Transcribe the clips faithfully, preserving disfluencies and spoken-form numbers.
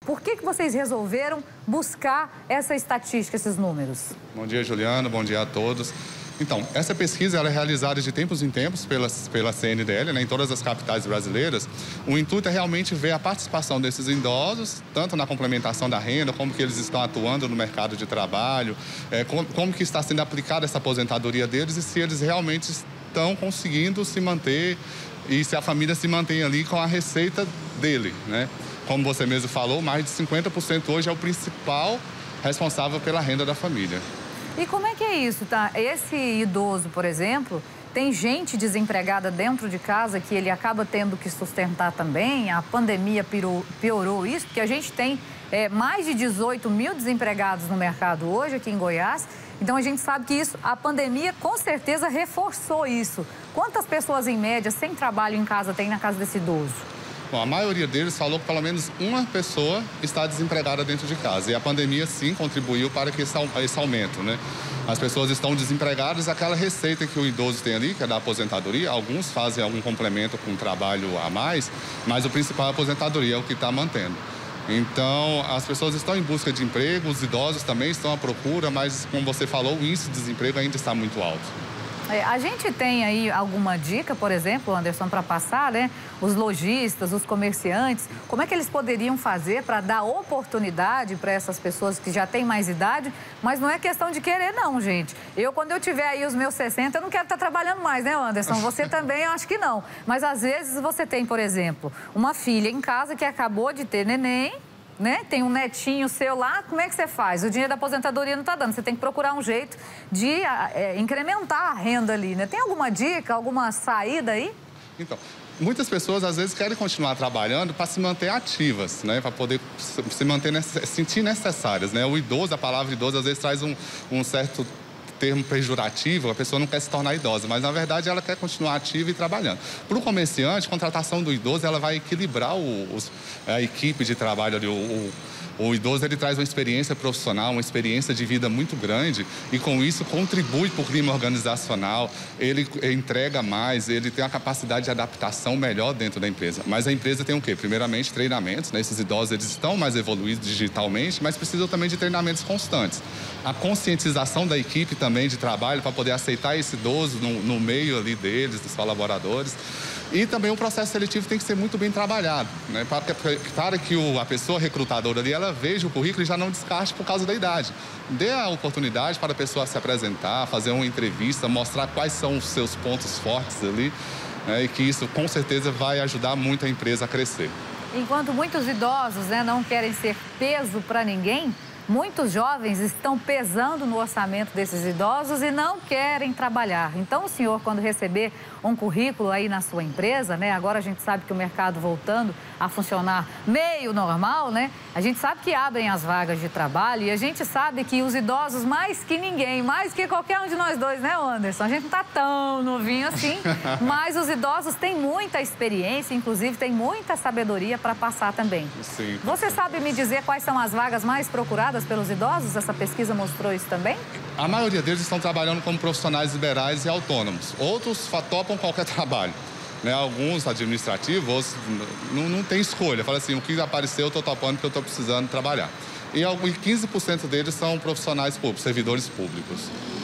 Por que que vocês resolveram buscar essa estatística, esses números? Bom dia, Juliana. Bom dia a todos. Então, essa pesquisa ela é realizada de tempos em tempos pela, pela C N D L, né, em todas as capitais brasileiras. O intuito é realmente ver a participação desses idosos, tanto na complementação da renda, como que eles estão atuando no mercado de trabalho, é, como, como que está sendo aplicada essa aposentadoria deles e se eles realmente estão conseguindo se manter e se a família se mantém ali com a receita dele, né? Como você mesmo falou, mais de cinquenta por cento hoje é o principal responsável pela renda da família. E como é que é isso, tá? Esse idoso, por exemplo, tem gente desempregada dentro de casa que ele acaba tendo que sustentar também? A pandemia piorou, piorou isso, porque a gente tem é, mais de dezoito mil desempregados no mercado hoje aqui em Goiás. Então a gente sabe que isso, a pandemia com certeza reforçou isso. Quantas pessoas em média sem trabalho em casa tem na casa desse idoso? Bom, a maioria deles falou que pelo menos uma pessoa está desempregada dentro de casa. E a pandemia, sim, contribuiu para que esse aumento, né? As pessoas estão desempregadas, aquela receita que o idoso tem ali, que é da aposentadoria, alguns fazem algum complemento com trabalho a mais, mas o principal é a aposentadoria, é o que está mantendo. Então, as pessoas estão em busca de emprego, os idosos também estão à procura, mas, como você falou, o índice de desemprego ainda está muito alto. É, a gente tem aí alguma dica, por exemplo, Anderson, para passar, né? Os lojistas, os comerciantes, como é que eles poderiam fazer para dar oportunidade para essas pessoas que já têm mais idade? Mas não é questão de querer, não, gente. Eu, quando eu tiver aí os meus sessenta, eu não quero estar trabalhando mais, né, Anderson? Você também, eu acho que não. Mas, às vezes, você tem, por exemplo, uma filha em casa que acabou de ter neném, né? Tem um netinho seu lá, como é que você faz? O dinheiro da aposentadoria não está dando, você tem que procurar um jeito de é, incrementar a renda ali, né? Tem alguma dica, alguma saída aí? Então, muitas pessoas às vezes querem continuar trabalhando para se manter ativas, né? Para poder se manter, se sentir necessárias, né? O idoso, a palavra idoso às vezes traz um, um certo termo pejorativo, a pessoa não quer se tornar idosa, mas na verdade ela quer continuar ativa e trabalhando. Para o comerciante, a contratação do idoso ela vai equilibrar o, os, a equipe de trabalho ali, o, o O idoso ele traz uma experiência profissional, uma experiência de vida muito grande e com isso contribui para o clima organizacional, ele entrega mais, ele tem uma capacidade de adaptação melhor dentro da empresa. Mas a empresa tem o quê? Primeiramente, treinamentos, né? Esses idosos eles estão mais evoluídos digitalmente, mas precisam também de treinamentos constantes. A conscientização da equipe também de trabalho para poder aceitar esse idoso no, no meio ali deles, dos colaboradores. E também o processo seletivo tem que ser muito bem trabalhado, né? Para que, para que o, a pessoa recrutadora ali, ela veja o currículo e já não descarte por causa da idade. Dê a oportunidade para a pessoa se apresentar, fazer uma entrevista, mostrar quais são os seus pontos fortes ali, né? E que isso com certeza vai ajudar muito a empresa a crescer. Enquanto muitos idosos, né, não querem ser peso para ninguém, muitos jovens estão pesando no orçamento desses idosos e não querem trabalhar. Então, o senhor, quando receber um currículo aí na sua empresa, né? Agora a gente sabe que o mercado voltando a funcionar meio normal, né? A gente sabe que abrem as vagas de trabalho e a gente sabe que os idosos, mais que ninguém, mais que qualquer um de nós dois, né, Anderson? A gente não tá tão novinho assim, mas os idosos têm muita experiência, inclusive tem muita sabedoria para passar também. Sim. Você sabe me dizer quais são as vagas mais procuradas pelos idosos? Essa pesquisa mostrou isso também? A maioria deles estão trabalhando como profissionais liberais e autônomos. Outros topam qualquer trabalho, né? Alguns administrativos não, não tem escolha. Fala assim, o que apareceu eu estou topando porque eu estou precisando trabalhar. E quinze por cento deles são profissionais públicos, servidores públicos.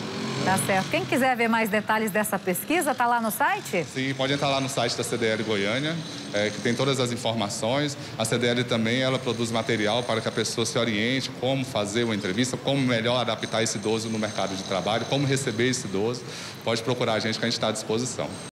Tá certo. Quem quiser ver mais detalhes dessa pesquisa, tá lá no site? Sim, pode entrar lá no site da C D L Goiânia, é, que tem todas as informações. A C D L também, ela produz material para que a pessoa se oriente como fazer uma entrevista, como melhor adaptar esse idoso no mercado de trabalho, como receber esse idoso. Pode procurar a gente que a gente está à disposição.